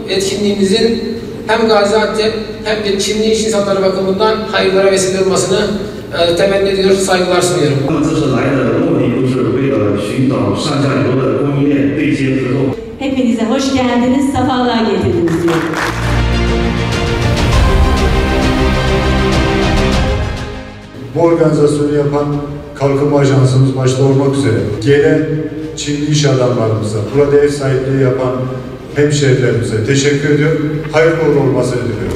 etkinliğimizin hem Gaziantep hem de Çinli iş insanları bakımından hayırlara vesile olmasını temenni ediyor, saygılar sunuyorum. Hepinize hoş geldiniz, sefalar getirdiniz diyorum. Bu organizasyonu yapan Kalkınma Ajansımız başta olmak üzere gelen Çinli iş adamlarımıza, burada ev sahipliği yapan hemşehrilerimize teşekkür ediyorum. Hayırlı uğurlu olmasını diliyorum.